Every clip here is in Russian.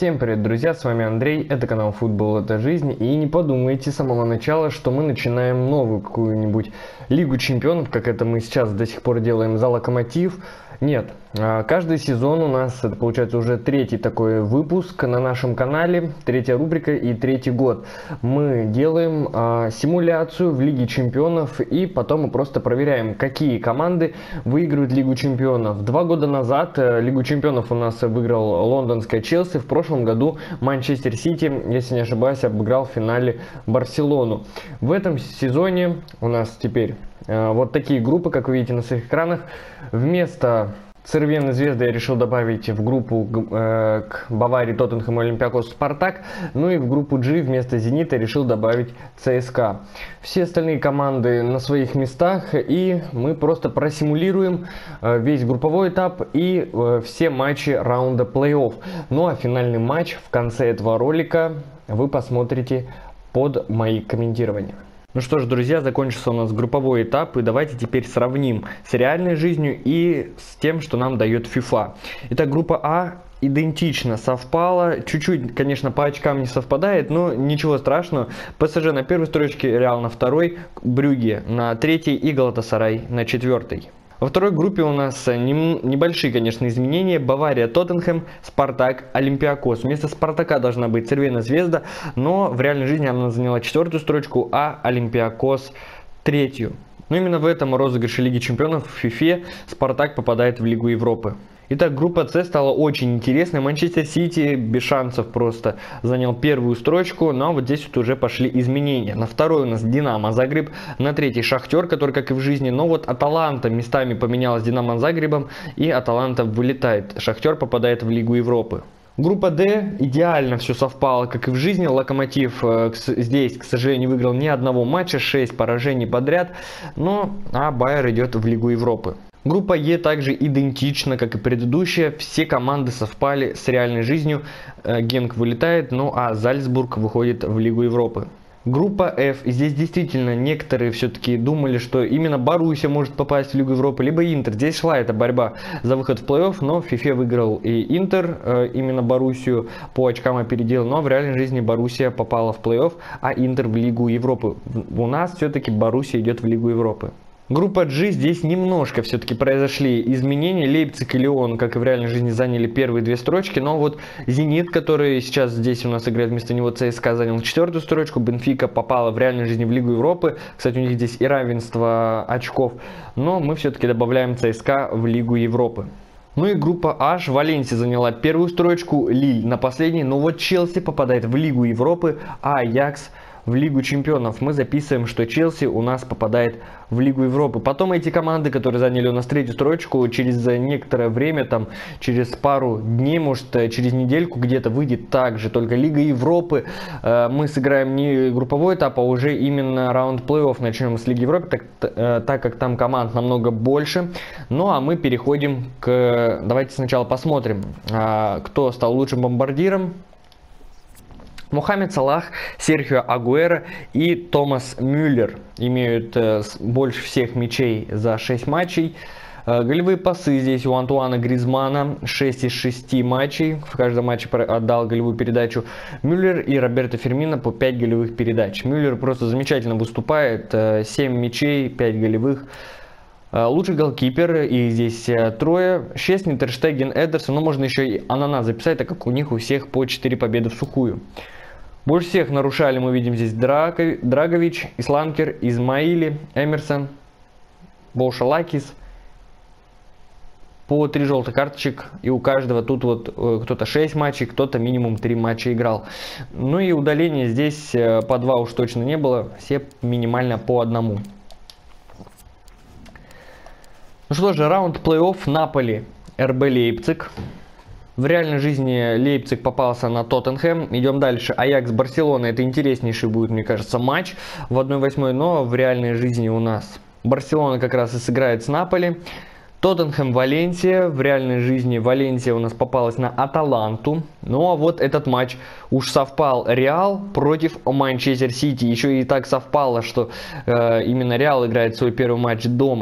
Всем привет, друзья, с вами Андрей, это канал Футбол это жизнь, и не подумайте с самого начала, что мы начинаем новую какую-нибудь Лигу Чемпионов, как это мы сейчас до сих пор делаем за Локомотив. Нет, каждый сезон у нас, это получается уже третий такой выпуск на нашем канале, третья рубрика и третий год. Мы делаем симуляцию в Лиге Чемпионов, и потом мы просто проверяем, какие команды выигрывают Лигу Чемпионов. 2 года назад Лигу Чемпионов у нас выиграл лондонская Челси, в прошлом году Манчестер Сити, если не ошибаюсь, обыграл в финале Барселону. В этом сезоне у нас теперь вот такие группы, как вы видите на своих экранах. Вместо Цервены Звезды я решил добавить в группу к Баварии, Тоттенхэм, Олимпиакос, Спартак. Ну и в группу G вместо Зенита решил добавить ЦСКА. Все остальные команды на своих местах, и мы просто просимулируем весь групповой этап и все матчи раунда плей-офф. Ну а финальный матч в конце этого ролика вы посмотрите под мои комментирования. Ну что ж, друзья, закончился у нас групповой этап, и давайте теперь сравним с реальной жизнью и с тем, что нам дает FIFA. Итак, группа А идентично совпала, чуть-чуть, конечно, по очкам не совпадает, но ничего страшного. ПСЖ на первой строчке, Реал на второй, Брюгге на третьей и Галатасарай на четвертой. Во второй группе у нас небольшие, конечно, изменения. Бавария, Тоттенхэм, Спартак, Олимпиакос. Вместо Спартака должна быть Цервена Звезда, но в реальной жизни она заняла четвертую строчку, а Олимпиакос третью. Но именно в этом розыгрыше Лиги Чемпионов в FIFA Спартак попадает в Лигу Европы. Итак, группа С стала очень интересной. Манчестер Сити без шансов просто занял первую строчку, но вот здесь вот уже пошли изменения. На второй у нас Динамо Загреб, на третий Шахтер, который как и в жизни, но вот Аталанта местами поменялась с Динамо Загребом, и Аталанта вылетает. Шахтер попадает в Лигу Европы. Группа D идеально все совпало, как и в жизни. Локомотив здесь, к сожалению, не выиграл ни одного матча, 6 поражений подряд, а Байер идет в Лигу Европы. Группа Е также идентична, как и предыдущая, все команды совпали с реальной жизнью. Генк вылетает, ну а Зальцбург выходит в Лигу Европы. Группа F, и здесь действительно некоторые все-таки думали, что именно Боруссия может попасть в Лигу Европы, либо Интер. Здесь шла эта борьба за выход в плей-офф, но в FIFA выиграл и Интер, именно Боруссию по очкам опередил, но в реальной жизни Боруссия попала в плей-офф, а Интер в Лигу Европы. У нас все-таки Боруссия идет в Лигу Европы. Группа G, здесь немножко все-таки произошли изменения. Лейпциг и Лион, как и в реальной жизни, заняли первые две строчки. Но вот Зенит, который сейчас здесь у нас играет вместо него, ЦСКА, занял четвертую строчку. Бенфика попала в реальной жизни в Лигу Европы. Кстати, у них здесь и равенство очков. Но мы все-таки добавляем ЦСКА в Лигу Европы. Ну и группа H, Валенсия заняла первую строчку, Лиль на последней. Но вот Челси попадает в Лигу Европы, а Аякс в Лигу Чемпионов. Мы записываем, что Челси у нас попадает в Лигу Европы. Потом эти команды, которые заняли у нас третью строчку, через некоторое время, там через пару дней, может через недельку где-то выйдет также только Лига Европы. Мы сыграем не групповой этап, а уже именно раунд плей-офф начнем с Лиги Европы, так как там команд намного больше. Ну а мы переходим к... Давайте сначала посмотрим, кто стал лучшим бомбардиром. Мохамед Салах, Серхио Агуэро и Томас Мюллер имеют больше всех мячей за 6 матчей. Голевые пасы здесь у Антуана Гризмана 6 из 6 матчей. В каждом матче отдал голевую передачу. Мюллер и Роберто Фермино по 5 голевых передач. Мюллер просто замечательно выступает. 7 мячей, 5 голевых. Лучший голкипер, и здесь трое. Щестни, Тер Штеген, Эдерсон. Но можно еще и Анана записать, так как у них у всех по 4 победы в сухую. Больше всех нарушали, мы видим здесь Драгович, Исламкер, Измаили, Эмерсон, Болшалакис. По 3 желтых карточек, и у каждого тут вот кто-то 6 матчей, кто-то минимум 3 матча играл. Ну и удаления здесь по 2 уж точно не было, все минимально по 1. Ну что же, раунд плей-офф Наполи, РБ Лейпциг. В реальной жизни Лейпциг попался на Тоттенхэм. Идем дальше. Аякс Барселона. Это интереснейший будет, мне кажется, матч в 1/8. Но в реальной жизни у нас Барселона как раз и сыграет с Наполи. Тоттенхэм Валенсия. В реальной жизни Валенсия у нас попалась на Аталанту. Ну а вот этот матч уж совпал. Реал против Манчестер Сити. Еще и так совпало, что именно Реал играет свой первый матч дома.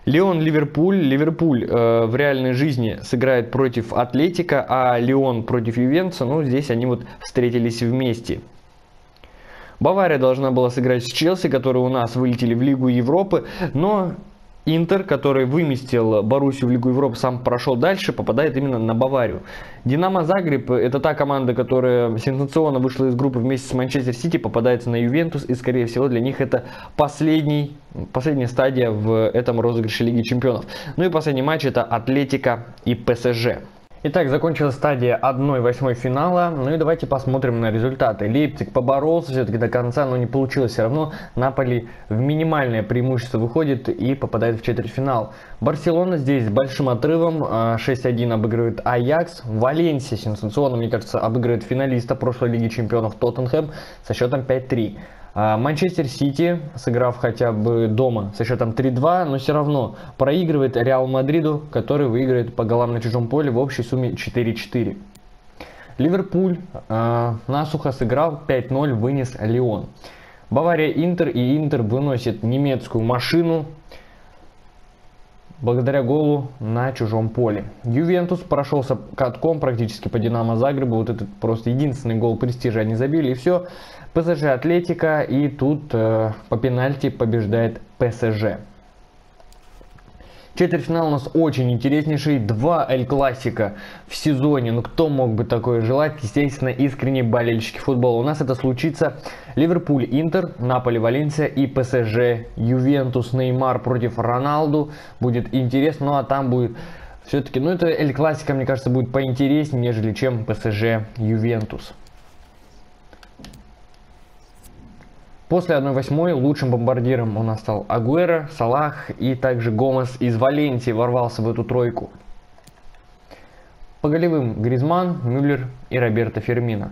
Лион-Ливерпуль. Ливерпуль в реальной жизни сыграет против Атлетика, а Лион против Ювентуса. Ну, здесь они вот встретились вместе. Бавария должна была сыграть с Челси, которые у нас вылетели в Лигу Европы, но Интер, который выместил Боруссию в Лигу Европы, сам прошел дальше, попадает именно на Баварию. Динамо Загреб — это та команда, которая сенсационно вышла из группы вместе с Манчестер Сити, попадается на Ювентус, и скорее всего для них это последняя стадия в этом розыгрыше Лиги Чемпионов. Ну и последний матч — это Атлетика и ПСЖ. Итак, закончилась стадия 1/8 финала. Ну и давайте посмотрим на результаты. Лейпциг поборолся все-таки до конца, но не получилось все равно. Наполи в минимальное преимущество выходит и попадает в четвертьфинал. Барселона здесь с большим отрывом 6-1 обыгрывает Аякс. Валенсия сенсационно, мне кажется, обыгрывает финалиста прошлой Лиги Чемпионов Тоттенхэм со счетом 5-3. Манчестер Сити, сыграв хотя бы дома со счетом 3-2, но все равно проигрывает Реал Мадриду, который выиграет по голам на чужом поле в общей сумме 4-4. Ливерпуль насухо сыграл 5-0, вынес Лион. Бавария Интер, и Интер выносит немецкую машину благодаря голу на чужом поле. Ювентус прошелся катком практически по Динамо Загребу. Вот этот просто единственный гол престижа они забили, и все. ПСЖ Атлетика, и тут по пенальти побеждает ПСЖ. Четвертьфинал у нас очень интереснейший. 2 Эль-Классика в сезоне. Ну кто мог бы такое желать? Естественно, искренние болельщики футбола. У нас это случится. Ливерпуль Интер, Наполи Валенсия и ПСЖ Ювентус. Неймар против Роналду. Будет интересно. Ну а там будет все-таки, ну это Эль-Классика, мне кажется, будет поинтереснее, нежели чем ПСЖ Ювентус. После 1/8 лучшим бомбардиром у нас стал Агуэро, Салах, и также Гомес из Валенсии ворвался в эту тройку. По голевым Гризман, Мюллер и Роберто Фермино.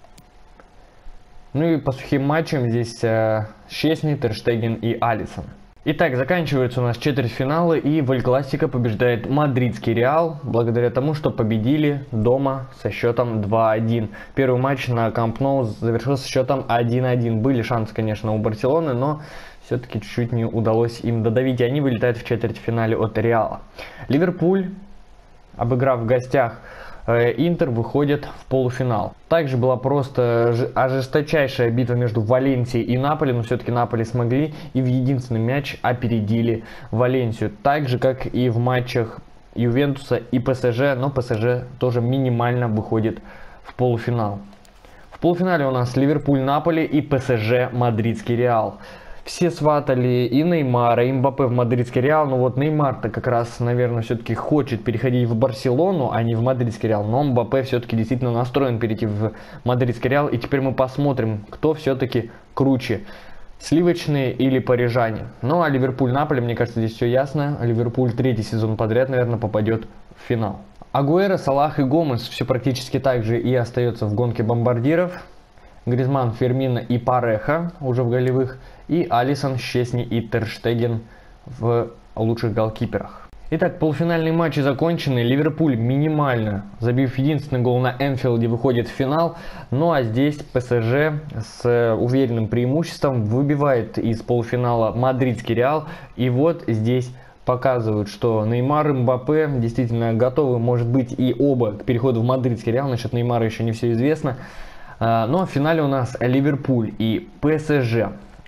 Ну и по сухим матчам здесь Щесни, Тер Штеген и Алисон. Итак, заканчиваются у нас четвертьфиналы, и в Эль-Классико побеждает мадридский Реал, благодаря тому, что победили дома со счетом 2-1. Первый матч на Камп Ноу завершился счетом 1-1. Были шансы, конечно, у Барселоны, но все-таки чуть-чуть не удалось им додавить, и они вылетают в четвертьфинале от Реала. Ливерпуль, обыграв в гостях Интер, выходит в полуфинал. Также была просто ожесточайшая битва между Валенсией и Наполи, но все-таки Наполи смогли и в единственный мяч опередили Валенсию. Так же, как и в матчах Ювентуса и ПСЖ, но ПСЖ тоже минимально выходит в полуфинал. В полуфинале у нас Ливерпуль-Наполи и ПСЖ-Мадридский Реал. Все сватали и Неймара, и Мбаппе в мадридский Реал. Но вот Неймар-то как раз, наверное, все-таки хочет переходить в Барселону, а не в мадридский Реал. Но Мбаппе все-таки действительно настроен перейти в мадридский Реал. И теперь мы посмотрим, кто все-таки круче. Сливочные или парижане. Ну а Ливерпуль-Наполи, мне кажется, здесь все ясно. Ливерпуль 3-й сезон подряд, наверное, попадет в финал. Агуэро, Салах и Гомес все практически так же и остается в гонке бомбардиров. Гризман, Фермино и Пареха уже в голевых. И Алисон, Щесни и Тер Штеген в лучших голкиперах. Итак, полуфинальные матчи закончены. Ливерпуль, минимально забив единственный гол на Энфилде, выходит в финал. Ну а здесь ПСЖ с уверенным преимуществом выбивает из полуфинала мадридский Реал. И вот здесь показывают, что Неймар и Мбаппе действительно готовы, может быть, и оба к переходу в мадридский Реал. Насчет Неймара еще не все известно. Но в финале у нас Ливерпуль и ПСЖ.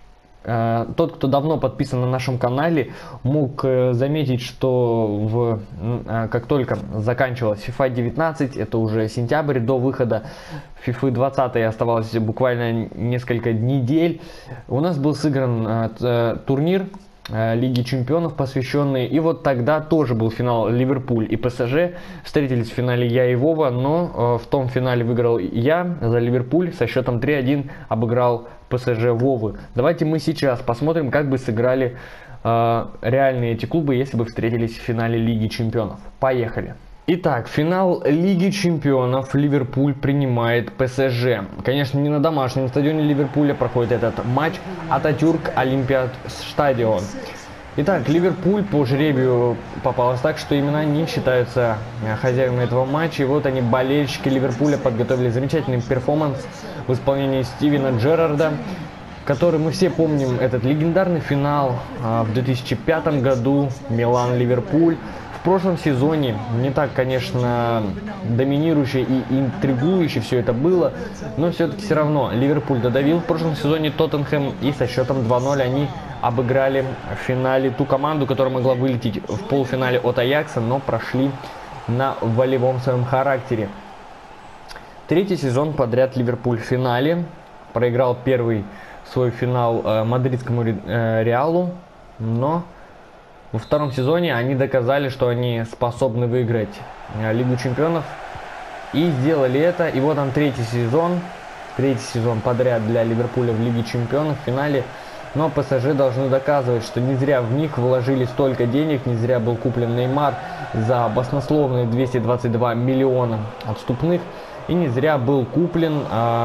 Тот, кто давно подписан на нашем канале, мог заметить, что как только заканчивалась FIFA 19, это уже сентябрь, до выхода FIFA 20 оставалось буквально несколько недель, у нас был сыгран турнир Лиги Чемпионов посвященный, и вот тогда тоже был финал Ливерпуль и ПСЖ, встретились в финале я и Вова, но в том финале выиграл я за Ливерпуль, со счетом 3-1 обыграл ПСЖ Вовы. Давайте мы сейчас посмотрим, как бы сыграли реальные эти клубы, если бы встретились в финале Лиги Чемпионов. Поехали! Итак, финал Лиги Чемпионов. Ливерпуль принимает ПСЖ. Конечно, не на домашнем стадионе Ливерпуля проходит этот матч. Ататюрк Олимпиад Стадион. Итак, Ливерпуль по жребию попалось так, что именно они считаются хозяевами этого матча. И вот они, болельщики Ливерпуля, подготовили замечательный перформанс в исполнении Стивена Джеррарда. который мы все помним, этот легендарный финал в 2005 году, Милан-Ливерпуль. В прошлом сезоне не так, конечно, доминирующе и интригующе все это было, но все-таки все равно Ливерпуль додавил в прошлом сезоне Тоттенхэм, и со счетом 2-0 они обыграли в финале ту команду, которая могла вылететь в полуфинале от Аякса, но прошли на волевом своем характере. Третий сезон подряд Ливерпуль в финале. Проиграл первый свой финал мадридскому Реалу, но во втором сезоне они доказали, что они способны выиграть Лигу Чемпионов. И сделали это. И вот он третий сезон подряд для Ливерпуля в Лиге Чемпионов в финале. Но ПСЖ должны доказывать, что не зря в них вложили столько денег, не зря был куплен Неймар за баснословные 222 миллиона отступных. И не зря был куплен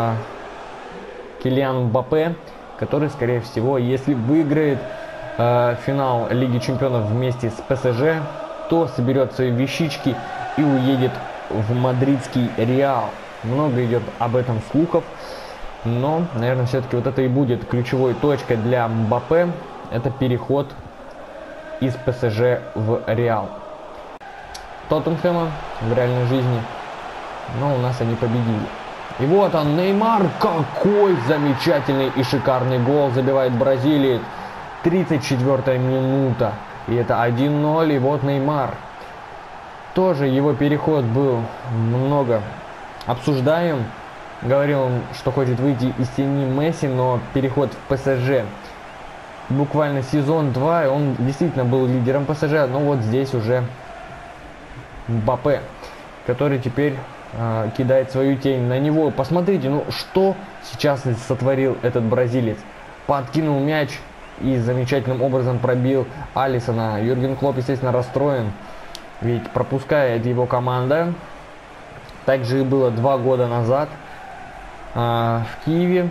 Килиан Мбаппе, который, скорее всего, если выиграет финал Лиги Чемпионов вместе с ПСЖ, то соберет свои вещички и уедет в мадридский Реал. Много идет об этом слухов, но, наверное, все-таки вот это и будет ключевой точкой для Мбаппе. Это переход из ПСЖ в Реал. Тоттенхэма в реальной жизни, но у нас они победили. И вот он, Неймар, какой замечательный и шикарный гол забивает бразилиец. 34-я минута. И это 1-0, и вот Неймар. Тоже его переход был много обсуждаем. Говорил он, что хочет выйти из тени Месси, но переход в ПСЖ. Буквально сезон 2, он действительно был лидером ПСЖ, но вот здесь уже Мбаппе, который теперь кидает свою тень на него. Посмотрите, ну что сейчас сотворил этот бразилец. Подкинул мяч и замечательным образом пробил Алисона. Юрген Клопп, естественно, расстроен, ведь пропускает его команда. Так же и было 2 года назад в Киеве,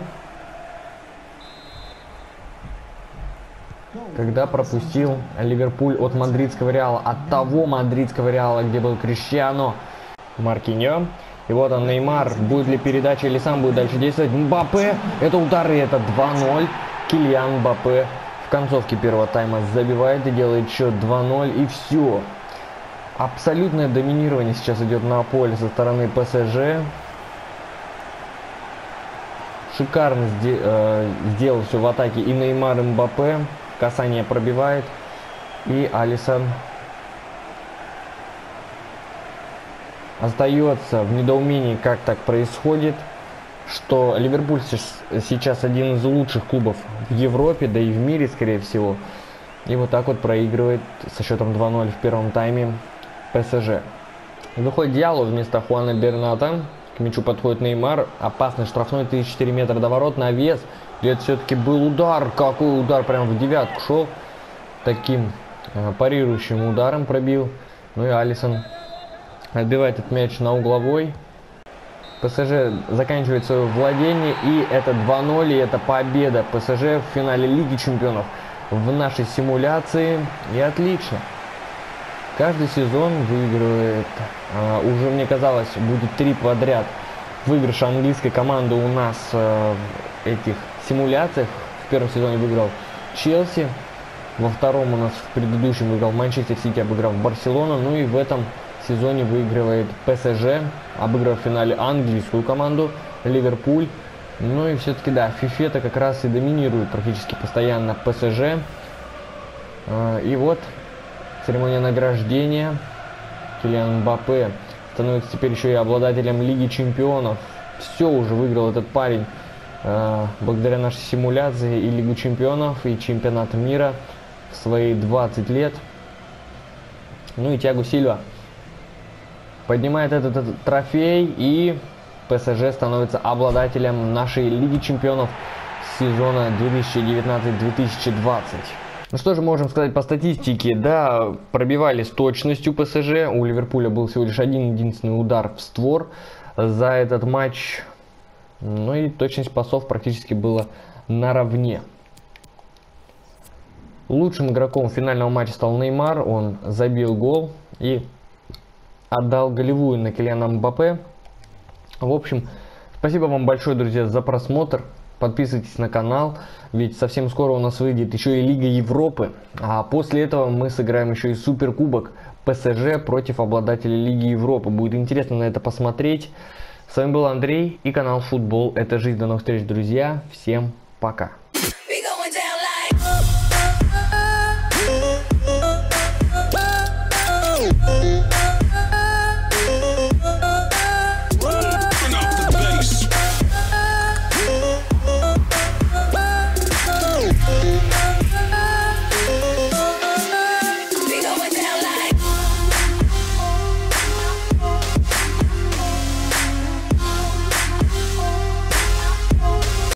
когда пропустил Ливерпуль от мадридского Реала, от того мадридского Реала, где был Криштиану Маркиньо. И вот он, Неймар. Будет ли передача или сам будет дальше действовать? Мбаппе. Это удар, и это 2-0. Килиан Мбаппе в концовке первого тайма забивает и делает счет 2-0. И все. Абсолютное доминирование сейчас идет на поле со стороны ПСЖ. Шикарно сделал все в атаке и Неймар, и Мбаппе. Касание пробивает. И Алисон остается в недоумении, как так происходит, что Ливерпуль сейчас один из лучших клубов в Европе, да и в мире, скорее всего. И вот так вот проигрывает со счетом 2-0 в первом тайме ПСЖ. Выходит Диалло вместо Хуана Берната. К мячу подходит Неймар. Опасный штрафной, 34 метра до ворот, навес. И это все-таки был удар. Какой удар, прям в девятку шел. Таким парирующим ударом пробил. Ну и Алисон отбивает этот мяч на угловой. ПСЖ заканчивает свое владение. И это 2-0. И это победа ПСЖ в финале Лиги Чемпионов в нашей симуляции. И отлично. Каждый сезон выигрывает, уже мне казалось, будет 3 подряд выигрыша английской команды у нас в этих симуляциях. В первом сезоне выиграл Челси, во втором у нас в предыдущем выиграл Манчестер Сити, обыграв Барселону. Ну и в этом сезоне выигрывает ПСЖ, обыграв в финале английскую команду Ливерпуль. Ну и все-таки да, в FIFA-то как раз и доминирует практически постоянно ПСЖ. И вот церемония награждения. Килиан Мбаппе становится теперь еще и обладателем Лиги Чемпионов. Все уже выиграл этот парень благодаря нашей симуляции и Лигу Чемпионов, и Чемпионат мира в свои 20 лет. Ну и Тиаго Сильва поднимает этот трофей, и ПСЖ становится обладателем нашей Лиги Чемпионов сезона 2019-2020. Ну что же можем сказать по статистике? Да, пробивали с точностью ПСЖ. У Ливерпуля был всего лишь один-единственный удар в створ за этот матч. Ну и точность пасов практически была наравне. Лучшим игроком финального матча стал Неймар. Он забил гол и отдал голевую на Килиана Мбаппе. В общем, спасибо вам большое, друзья, за просмотр. подписывайтесь на канал, ведь совсем скоро у нас выйдет еще и Лига Европы, а после этого мы сыграем еще и Суперкубок ПСЖ против обладателей Лиги Европы. Будет интересно на это посмотреть. С вами был Андрей и канал Футбол это жизнь. До новых встреч, друзья. Всем пока.